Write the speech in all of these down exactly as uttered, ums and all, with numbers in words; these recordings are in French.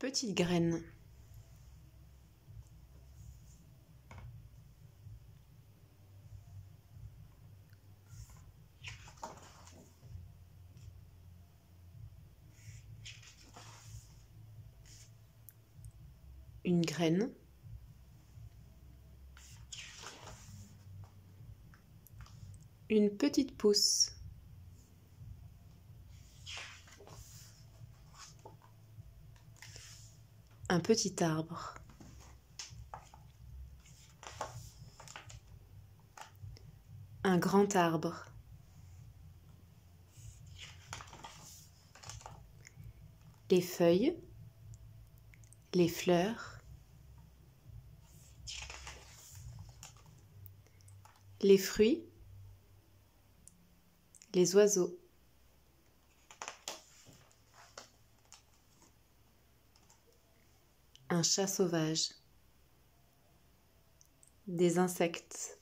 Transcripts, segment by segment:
petite graine. Une graine. Une petite pousse. Un petit arbre. Un grand arbre. Les feuilles. Les fleurs. Les fruits. Les oiseaux. Un chat sauvage. Des insectes.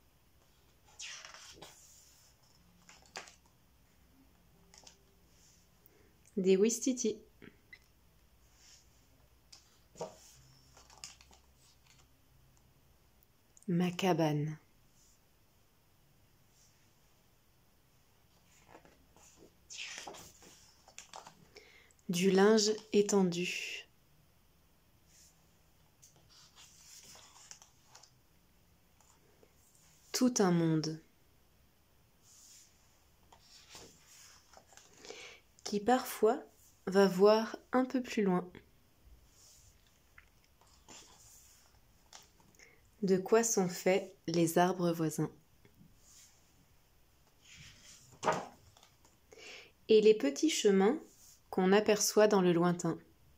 Des ouistitis. Ma cabane. Du linge étendu. Tout un monde qui parfois va voir un peu plus loin. De quoi sont faits les arbres voisins. Et les petits chemins qu'on aperçoit dans le lointain.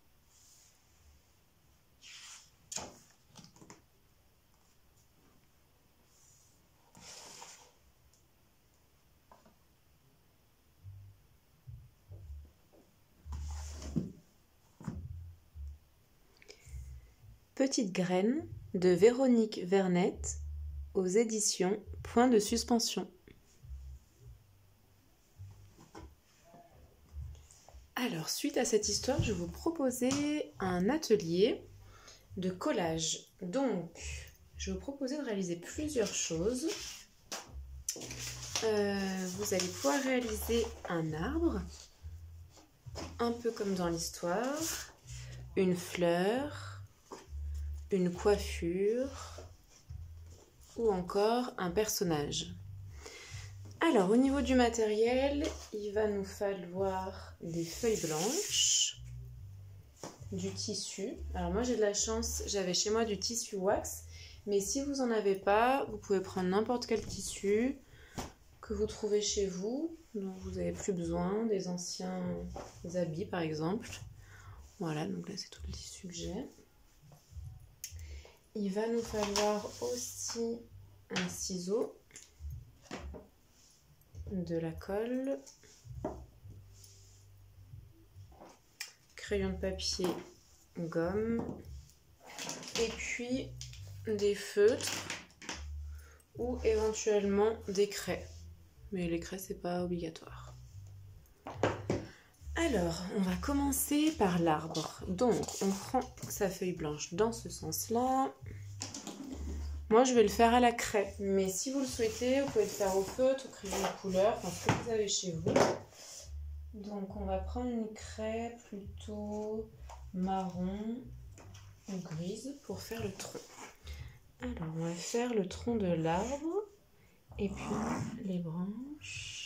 Petite graine de Véronique Vernette aux éditions Point de suspension. Alors, suite à cette histoire, je vais vous proposer un atelier de collage. Donc, je vais vous proposer de réaliser plusieurs choses. Euh, vous allez pouvoir réaliser un arbre, un peu comme dans l'histoire, une fleur, une coiffure ou encore un personnage. Alors, au niveau du matériel, il va nous falloir des feuilles blanches, du tissu. Alors moi, j'ai de la chance, j'avais chez moi du tissu wax, mais si vous n'en avez pas, vous pouvez prendre n'importe quel tissu que vous trouvez chez vous, dont vous n'avez plus besoin, des anciens habits par exemple. Voilà, donc là, c'est tout le tissu que j'ai. Il va nous falloir aussi un ciseau, de la colle, crayon de papier, gomme, et puis des feutres ou éventuellement des craies. Mais les craies, c'est pas obligatoire. Alors, on va commencer par l'arbre. Donc, on prend sa feuille blanche dans ce sens-là. Moi, je vais le faire à la craie, mais si vous le souhaitez, vous pouvez le faire au feutre, au crayon de couleur, enfin ce que vous avez chez vous. Donc, on va prendre une craie plutôt marron ou grise pour faire le tronc. Alors, on va faire le tronc de l'arbre et puis les branches.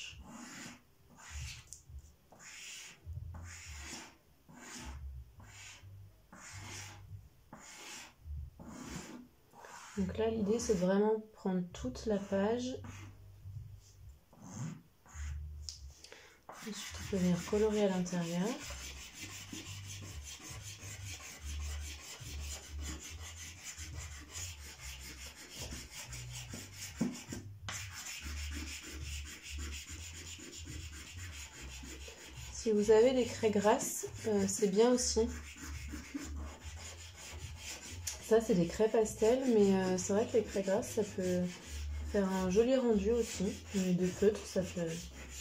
Donc là, l'idée, c'est de vraiment prendre toute la page. Ensuite, on peut venir colorer à l'intérieur. Si vous avez des craies grasses, euh, c'est bien aussi. Ça, c'est des craies pastel, mais euh, c'est vrai que les craies grasses, ça peut faire un joli rendu aussi. Mais de feutre, ça peut,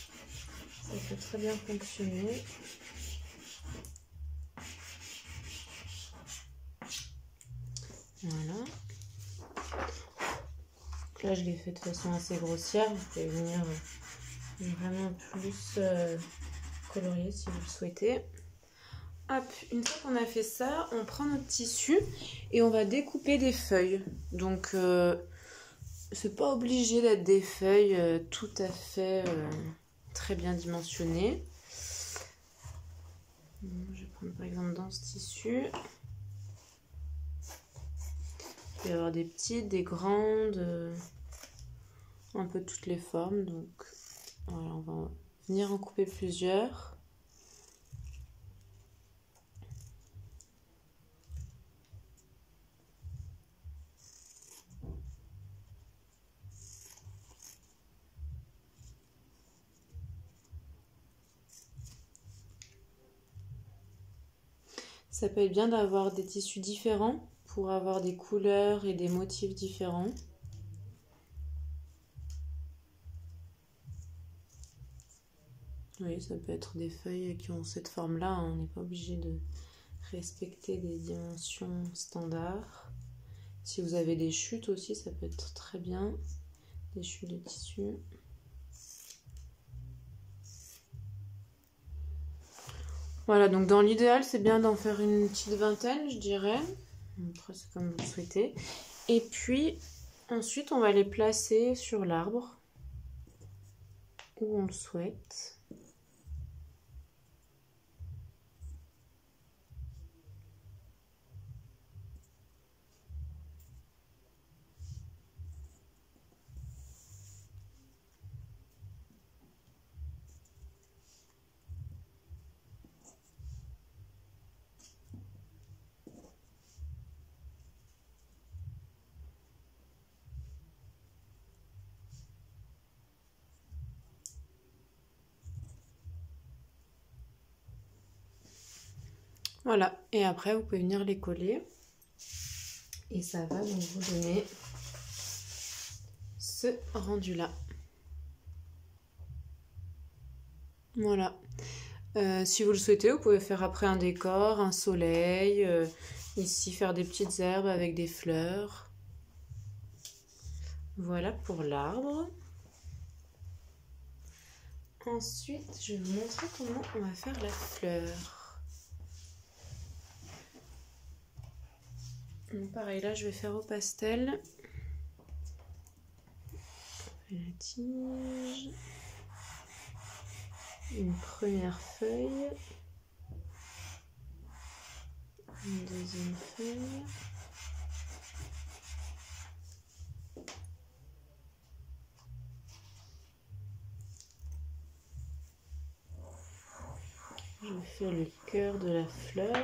ça peut très bien fonctionner. Voilà. Donc là, je l'ai fait de façon assez grossière. Vous pouvez venir vraiment plus euh, colorier si vous le souhaitez. Hop, une fois qu'on a fait ça, on prend notre tissu et on va découper des feuilles. Donc, euh, c'est pas obligé d'être des feuilles euh, tout à fait euh, très bien dimensionnées. Je vais prendre par exemple dans ce tissu. Il peut y avoir des petites, des grandes, euh, un peu toutes les formes. Donc, voilà, on va venir en couper plusieurs. Ça peut être bien d'avoir des tissus différents pour avoir des couleurs et des motifs différents. Oui, ça peut être des feuilles qui ont cette forme-là. Hein. On n'est pas obligé de respecter des dimensions standards. Si vous avez des chutes aussi, ça peut être très bien. Des chutes de tissu. Voilà, donc dans l'idéal, c'est bien d'en faire une petite vingtaine, je dirais. Après, c'est comme vous le souhaitez. Et puis, ensuite, on va les placer sur l'arbre où on le souhaite. Voilà, et après vous pouvez venir les coller et ça va donc vous donner ce rendu là. Voilà, euh, si vous le souhaitez, vous pouvez faire après un décor, un soleil, euh, ici faire des petites herbes avec des fleurs. Voilà pour l'arbre. Ensuite, je vais vous montrer comment on va faire la fleur. Donc pareil, là je vais faire au pastel. La tige. Une première feuille. Une deuxième feuille. Je fais le cœur de la fleur.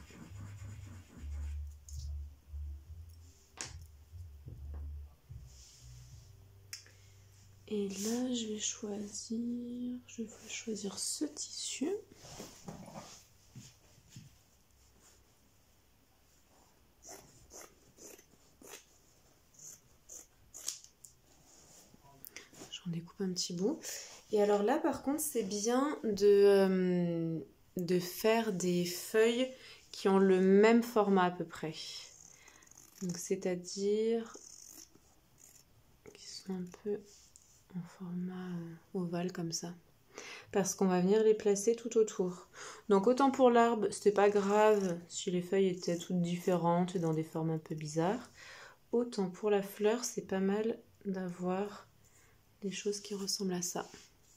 Et là, je vais choisir, je vais choisir ce tissu. J'en découpe un petit bout. Et alors là, par contre, c'est bien de, euh, de faire des feuilles qui ont le même format à peu près. Donc, c'est-à-dire qui sont un peu en format ovale comme ça. Parce qu'on va venir les placer tout autour. Donc autant pour l'arbre, c'était pas grave si les feuilles étaient toutes différentes et dans des formes un peu bizarres. Autant pour la fleur, c'est pas mal d'avoir des choses qui ressemblent à ça.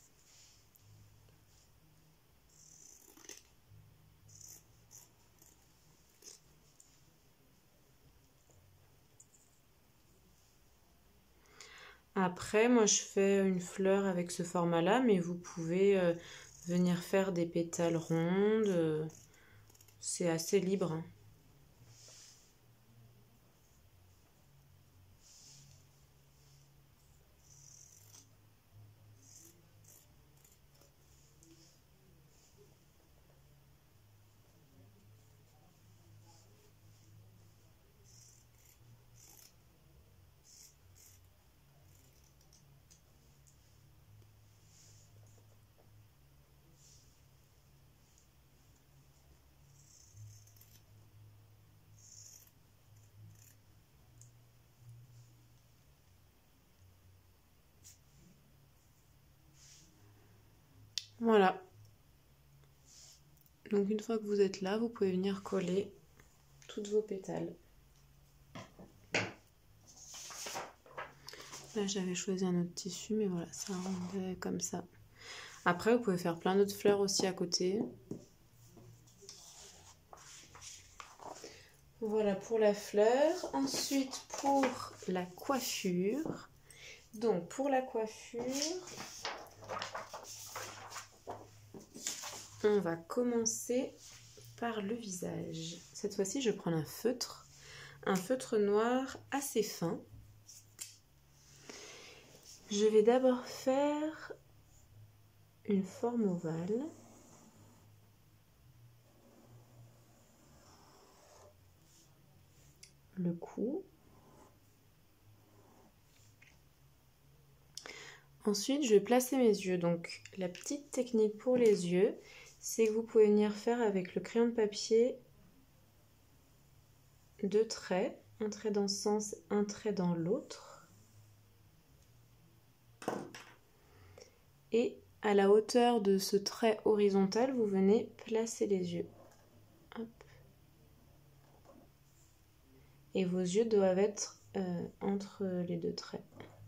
Après, moi je fais une fleur avec ce format-là, mais vous pouvez euh, venir faire des pétales rondes. Euh, c'est assez libre. Hein. Voilà. Donc une fois que vous êtes là, vous pouvez venir coller toutes vos pétales. Là, j'avais choisi un autre tissu, mais voilà, ça rendait comme ça. Après, vous pouvez faire plein d'autres fleurs aussi à côté. Voilà pour la fleur. Ensuite, pour la coiffure. Donc, pour la coiffure, on va commencer par le visage. Cette fois-ci, je prends un feutre, un feutre noir assez fin. Je vais d'abord faire une forme ovale. Le cou. Ensuite, je vais placer mes yeux. Donc, la petite technique pour les yeux, c'est que vous pouvez venir faire avec le crayon de papier deux traits. Un trait dans ce sens, un trait dans l'autre. Et à la hauteur de ce trait horizontal, vous venez placer les yeux. Hop. Et vos yeux doivent être euh, entre les deux traits.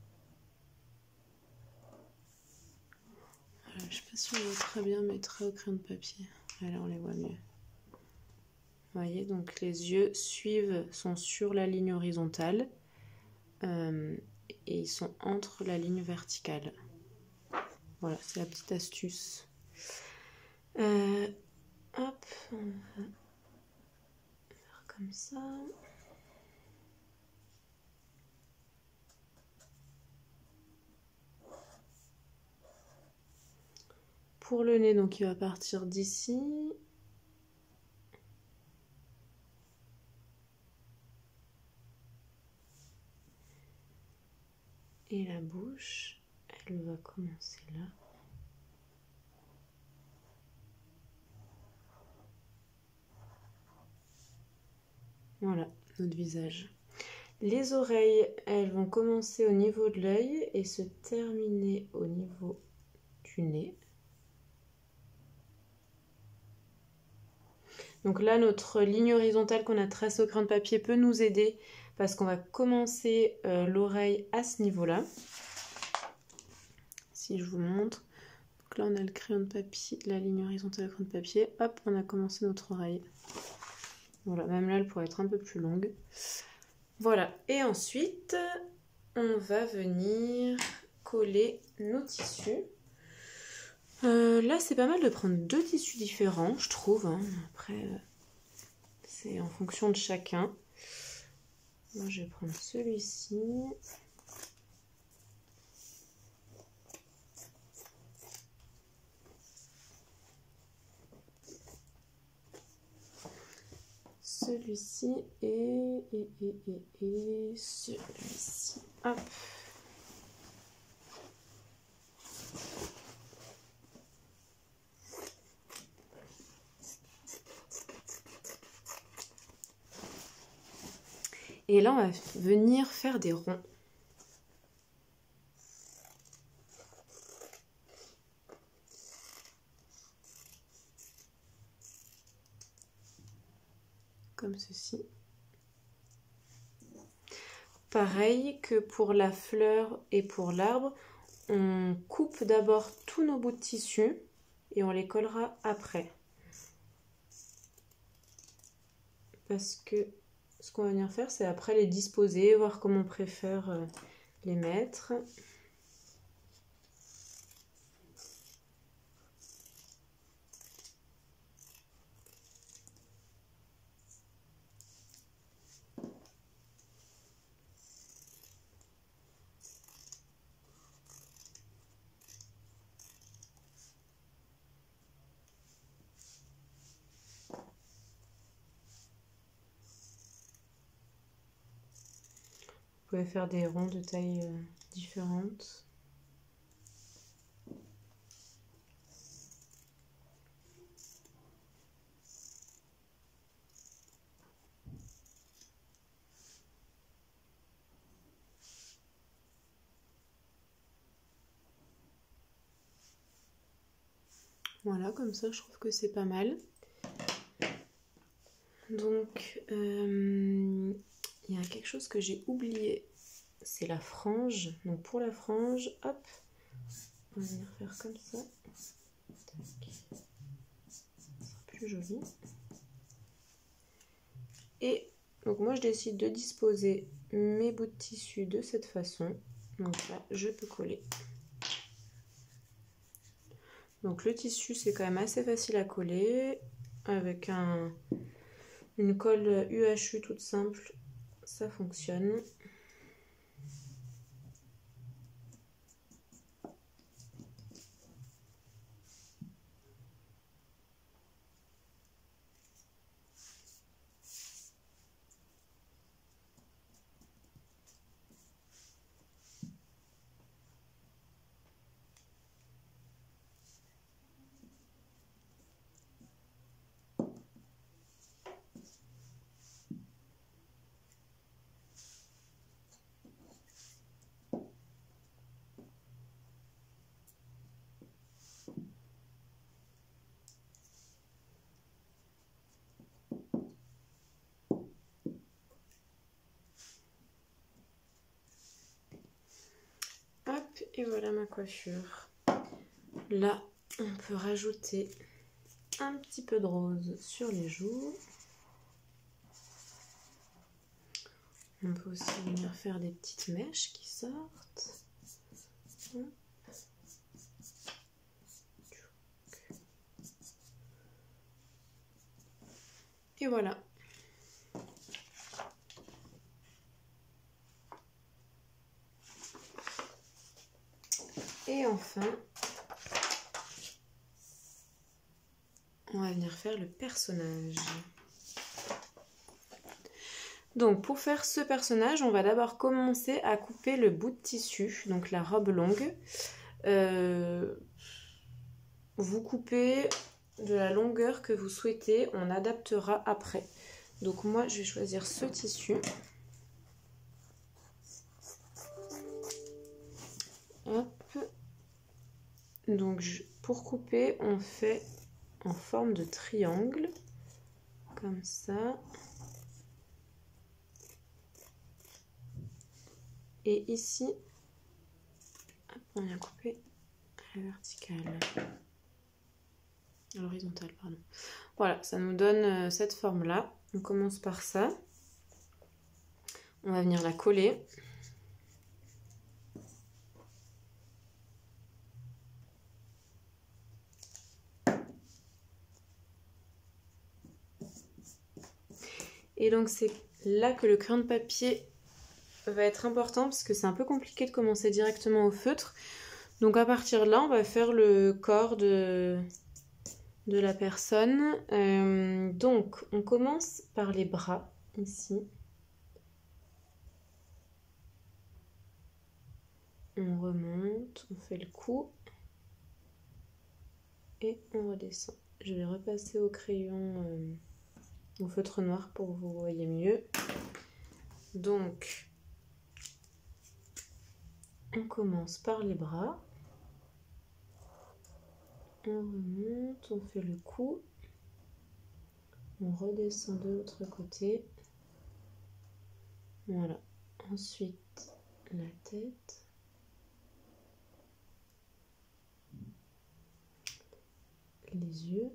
Voilà, je ne sais pas si on voit très bien mes traits au crayon de papier. Là, on les voit mieux. Vous voyez, donc les yeux suivent, sont sur la ligne horizontale euh, et ils sont entre la ligne verticale. Voilà, c'est la petite astuce. Euh, hop, on va faire comme ça. Pour le nez, donc il va partir d'ici. Et la bouche, elle va commencer là. Voilà, notre visage. Les oreilles, elles vont commencer au niveau de l'œil et se terminer au niveau du nez. Donc là, notre ligne horizontale qu'on a tracée au crayon de papier peut nous aider parce qu'on va commencer euh, l'oreille à ce niveau-là. Si je vous montre. Donc là, on a le crayon de papier, la ligne horizontale au crayon de papier. Hop, on a commencé notre oreille. Voilà, même là, elle pourrait être un peu plus longue. Voilà, et ensuite, on va venir coller nos tissus. Euh, là, c'est pas mal de prendre deux tissus différents, je trouve. Hein. Après, euh, c'est en fonction de chacun. Moi, je vais prendre celui-ci. Celui-ci et, et, et, et, et celui-ci. Hop. Et là, on va venir faire des ronds. Comme ceci. Pareil que pour la fleur et pour l'arbre, on coupe d'abord tous nos bouts de tissu et on les collera après. Parce que ce qu'on va venir faire, c'est après les disposer, voir comment on préfère les mettre. Vous pouvez faire des ronds de taille euh, différentes. Voilà, comme ça je trouve que c'est pas mal. Donc euh, il y a quelque chose que j'ai oublié, c'est la frange. Donc pour la frange, hop, on va venir faire comme ça. Tac. Ça sera plus joli. Et donc moi je décide de disposer mes bouts de tissu de cette façon. Donc là je peux coller. Donc le tissu c'est quand même assez facile à coller avec un, une colle U H U toute simple, ça fonctionne. Hop, et voilà ma coiffure. Là, on peut rajouter un petit peu de rose sur les joues. On peut aussi venir faire des petites mèches qui sortent. Hop. Et voilà. Et enfin, on va venir faire le personnage. Donc pour faire ce personnage, on va d'abord commencer à couper le bout de tissu, donc la robe longue. Euh, vous coupez de la longueur que vous souhaitez, on adaptera après. Donc moi je vais choisir ce tissu. Hop. Donc je, pour couper, on fait en forme de triangle, comme ça. Et ici, hop, on vient couper à la verticale. À l'horizontale, pardon. Voilà, ça nous donne cette forme-là. On commence par ça. On va venir la coller. Et donc c'est là que le crayon de papier va être important parce que c'est un peu compliqué de commencer directement au feutre. Donc à partir de là, on va faire le corps de, de la personne. Euh, donc on commence par les bras ici. On remonte, on fait le cou et on redescend. Je vais repasser au crayon, euh, au feutre noir pour que vous voyez mieux. Donc on commence par les bras. On remonte, on fait le cou. On redescend de l'autre côté. Voilà. Ensuite, la tête. Les yeux.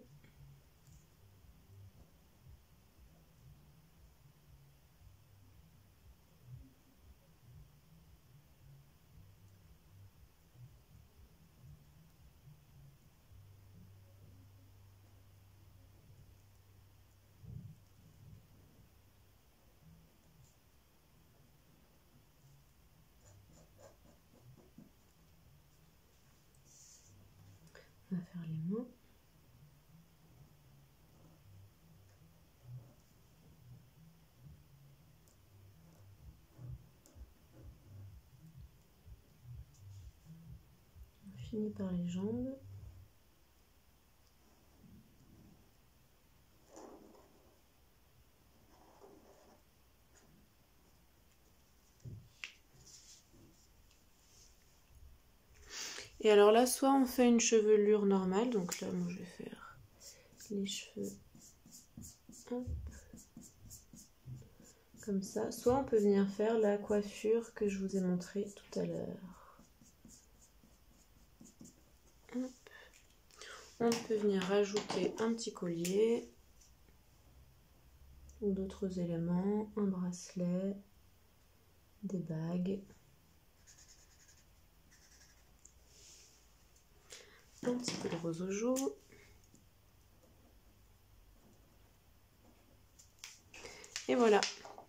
On va faire les mains. On finit par les jambes. Et alors là, soit on fait une chevelure normale, donc là, moi je vais faire les cheveux hop, comme ça, soit on peut venir faire la coiffure que je vous ai montré tout à l'heure. On peut venir rajouter un petit collier ou d'autres éléments, un bracelet, des bagues, un petit peu de rose aux joues. Et voilà.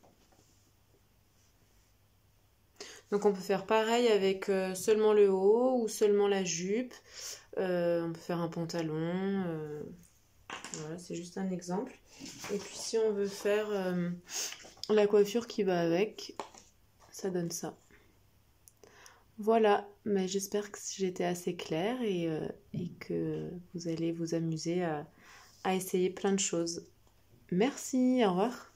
Donc on peut faire pareil avec euh, seulement le haut ou seulement la jupe. Euh, on peut faire un pantalon. Euh, voilà, c'est juste un exemple. Et puis si on veut faire euh, la coiffure qui va avec, ça donne ça. Voilà, mais j'espère que j'ai été assez claire et, euh, et que vous allez vous amuser à, à essayer plein de choses. Merci, au revoir.